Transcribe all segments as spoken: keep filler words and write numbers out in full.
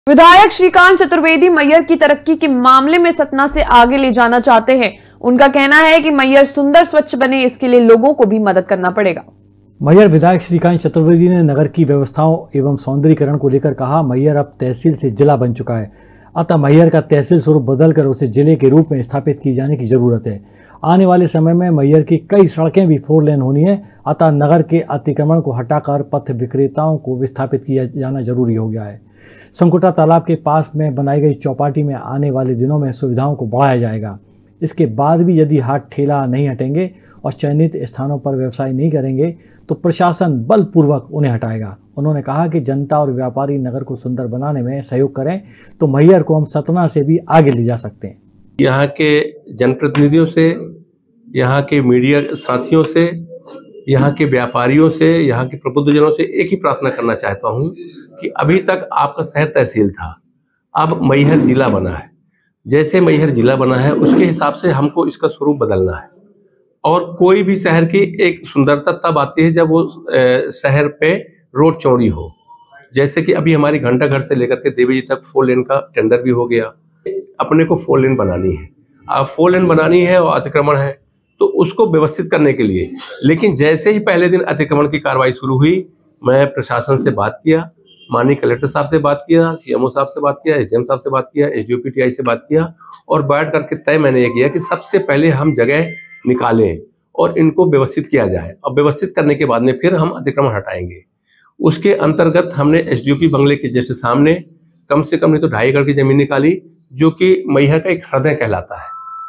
विधायक श्रीकांत चतुर्वेदी मैयर की तरक्की के मामले में सतना से आगे ले जाना चाहते हैं। उनका कहना है कि मैयर सुंदर स्वच्छ बने, इसके लिए लोगों को भी मदद करना पड़ेगा। मैयर विधायक श्रीकांत चतुर्वेदी ने नगर की व्यवस्थाओं एवं सौंदर्यीकरण को लेकर कहा, मैयर अब तहसील से जिला बन चुका है, अतः मैयर का तहसील स्वरूप बदलकर उसे जिले के रूप में स्थापित की जाने की जरूरत है। आने वाले समय में मैयर की कई सड़कें भी फोर लेन होनी है, अतः नगर के अतिक्रमण को हटाकर पथ विक्रेताओं को विस्थापित किया जाना जरूरी हो गया है। संकुटा तालाब के पास में बनाई गई चौपाटी में आने वाले दिनों में सुविधाओं को बढ़ाया जाएगा। इसके बाद भी यदि हाट ठेला नहीं हटेंगे और चयनित स्थानों पर व्यवसाय नहीं करेंगे तो प्रशासन बलपूर्वक उन्हें हटाएगा। उन्होंने कहा कि जनता और व्यापारी नगर को सुंदर बनाने में सहयोग करें तो मैयर को हम सतना से भी आगे ले जा सकते हैं। यहाँ के जनप्रतिनिधियों से, यहाँ के मीडिया साथियों से, यहाँ के व्यापारियों से, यहाँ के प्रबुद्धजनों से एक ही प्रार्थना करना चाहता हूँ कि अभी तक आपका शहर तहसील था, अब मैहर जिला बना है। जैसे मैहर जिला बना है उसके हिसाब से हमको इसका स्वरूप बदलना है। और कोई भी शहर की एक सुंदरता तब आती है जब वो शहर पे रोड चौड़ी हो। जैसे कि अभी हमारी घंटा घर से लेकर के देवी जी तक फोर लेन का टेंडर भी हो गया। अपने को फोर लेन बनानी है, अब फोर लेन बनानी है और अतिक्रमण है तो उसको व्यवस्थित करने के लिए, लेकिन जैसे ही पहले दिन अतिक्रमण की कार्रवाई शुरू हुई, मैं प्रशासन से बात किया, माननीय कलेक्टर साहब से बात किया, सीएमओ साहब से बात किया, एसडीएम साहब से बात किया, एसडीओपीटीआई से बात किया और बैठ करके तय मैंने ये किया कि सबसे पहले हम जगह निकालें और इनको व्यवस्थित किया जाए और व्यवस्थित करने के बाद में फिर हम अतिक्रमण हटाएंगे। उसके अंतर्गत हमने एसडीओपी बंगले के जैसे सामने कम से कम नहीं तो ढाई एकड़ की जमीन निकाली, जो कि मैहर का एक हृदय कहलाता है।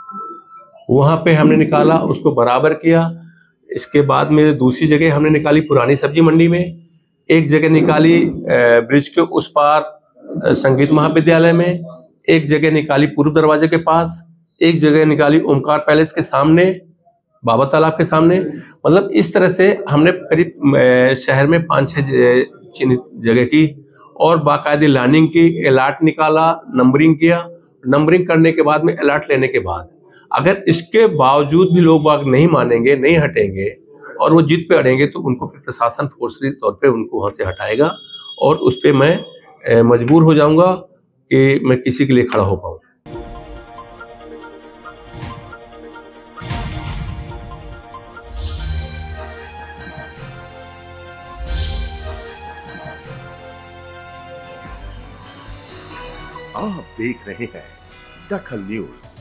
वहां पे हमने निकाला, उसको बराबर किया। इसके बाद में दूसरी जगह हमने निकाली पुरानी सब्जी मंडी में, एक जगह निकाली ब्रिज के उस पार संगीत महाविद्यालय में, एक जगह निकाली पूर्व दरवाजे के पास, एक जगह निकाली ओमकार पैलेस के सामने, बाबा तालाब के सामने। मतलब इस तरह से हमने करीब शहर में पाँच छह चिन्हित जगह की और बाकायदे लाइनिंग की, अलर्ट निकाला, नंबरिंग किया। नंबरिंग करने के बाद में अलर्ट लेने के बाद अगर इसके बावजूद भी लोग बाग नहीं मानेंगे, नहीं हटेंगे और वो जिद पे अड़ेंगे तो उनको फिर प्रशासन फोर्सली तौर पे उनको वहां से हटाएगा और उस पे मैं मजबूर हो जाऊंगा कि मैं किसी के लिए खड़ा हो पाऊं। आप देख रहे हैं दखल न्यूज।